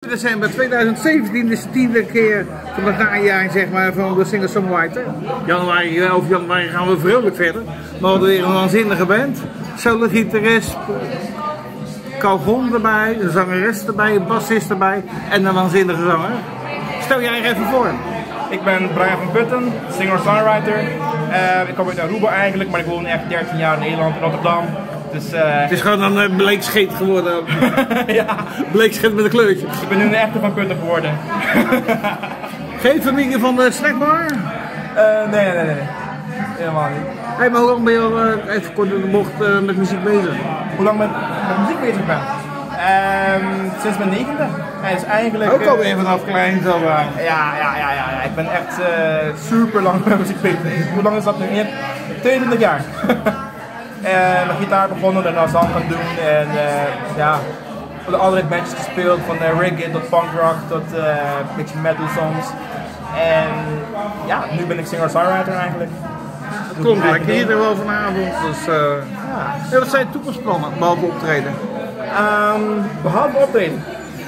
7 december 2017 is de 10e keer van het najaar zeg maar, van de singer-songwriter. Januari, over januari gaan we vrolijk verder. We hadden weer een waanzinnige band. Solo-gitarist, Calgon erbij, een zangeres erbij, een bassist erbij en een waanzinnige zanger. Stel jij er even voor. Ik ben Brian van Putten, singer-songwriter. Ik kom uit Aruba eigenlijk, maar ik woon echt 13 jaar in Nederland, in Rotterdam. Dus, het is gewoon een bleekscheet geworden. Ja. Bleekscheet met een kleurtje. Ik ben nu een echte Van Putten geworden. Geen familie van de snackbar? Nee. Helemaal niet. Hey, maar hoe lang ben je al even kort in de bocht met muziek bezig? Hoe lang met muziek bezig ben? Sinds mijn 9e. Is eigenlijk, ook alweer vanaf klein zo. Ja. Ik ben echt super lang met muziek bezig. Hoe lang is dat nu? 22 jaar. Met gitaar begonnen, daarna zang gaan doen en allerlei bandjes gespeeld, van reggae tot punk rock tot een beetje metal soms. En ja, nu ben ik singer-songwriter eigenlijk. Dat komt lekker hier wel vanavond. Dus, wat zijn je toekomstplannen behalve optreden? Behalve optreden.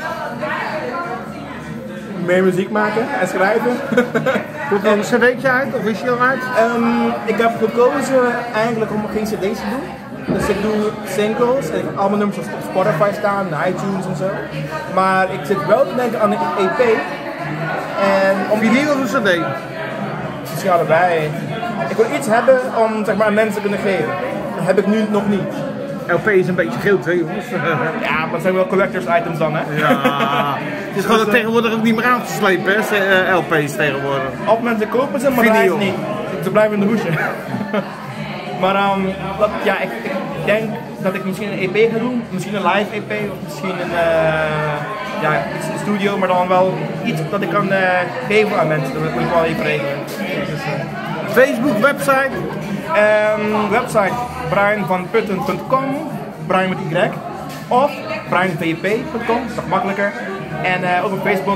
Meer muziek maken en schrijven. Komt er een cd'tje uit of is je al uit? Ik heb gekozen eigenlijk om geen cd's te doen. Dus ik doe singles en ik heb allemaal nummers op Spotify staan, iTunes en zo. Maar ik zit wel te denken aan een EP. En om vinyl of een cd? Misschien allebei. Ik wil iets hebben om zeg maar, aan mensen te kunnen geven. Dat heb ik nu nog niet. LP is een beetje groot, hè jongens? Ja, maar dat zijn wel collectors items dan, hè? Ja. Het is gewoon tegenwoordig ook niet meer aan te slepen, hè? LP's tegenwoordig. Op mensen kopen ze, maar draaien niet. Ze blijven in de hoesje. Maar ik denk dat ik misschien een EP ga doen. Misschien een live EP of misschien iets in de studio, maar dan wel iets dat ik kan geven aan mensen. Dat moet ik wel even regelen. Dus, Facebook, website? Website brianvanputten.com, Brian met Y, of brianvp.com, dat is nog makkelijker. En ook op Facebook,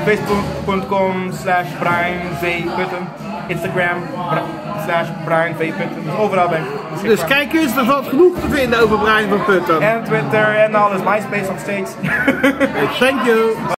facebook.com/brianvputten, Instagram /brianvputten, dus overal ben ik. Dus kijk eens, er valt genoeg te vinden over Brian van Putten. En Twitter en alles, MySpace nog steeds. Thank you.